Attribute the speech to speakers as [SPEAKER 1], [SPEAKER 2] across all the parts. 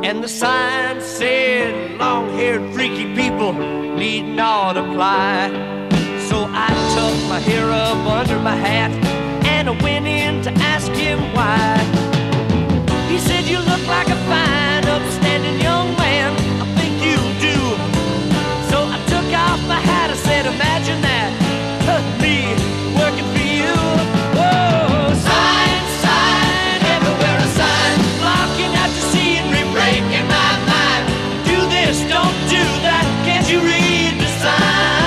[SPEAKER 1] And the sign said, long-haired freaky people need not apply. So I tucked my hair up under my hat and I went in to ask him why. He said, you look like a fine, upstanding young man, I think you do. So I took off my hat, I said, imagine that, me working for you. Whoa, sign, sign, everywhere a sign, blocking out the scenery, breaking my mind. Do this, don't do that, can't you read the sign?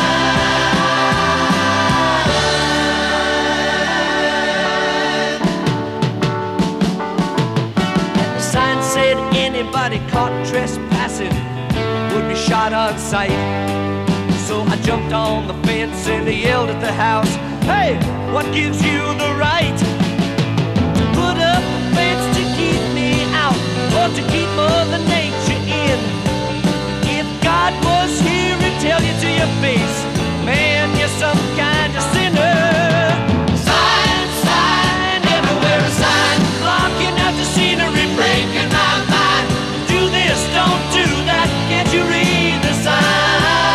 [SPEAKER 1] The sign said anybody caught trespassing would be shot on sight. So I jumped on the fence and I yelled at the house, hey, what gives you the right to put up a fence to keep me out or to keep Mother Nature in? If God was here, he'd tell you to your face, man, you're some kind of sinner. Sign, sign, everywhere a sign, blocking out the scenery, breaking my mind. Do this, don't do that, can't you read the sign?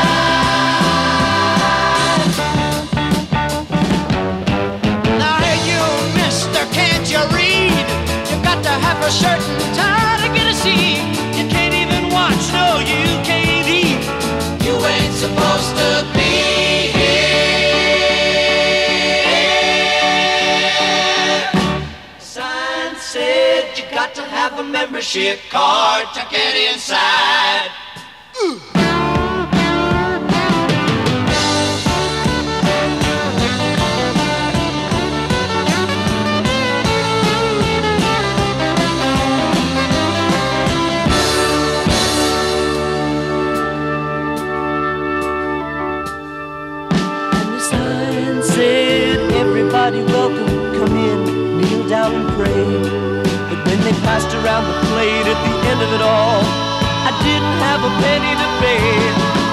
[SPEAKER 2] A certain time to get a seat.
[SPEAKER 1] You can't even watch, no, you can't eat.
[SPEAKER 2] You ain't supposed to be here.
[SPEAKER 1] Sign said you got to have a membership card to get inside. Everybody welcome, come in, kneel down and pray. But when they passed around the plate at the end of it all, I didn't have a penny to pay.